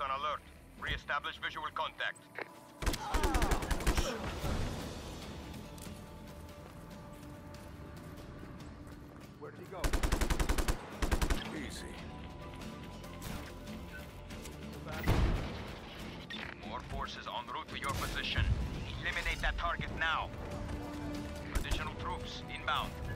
on alert. Re-establish visual contact. Where'd he go? Easy. More forces en route to your position. Eliminate that target now. Additional troops inbound.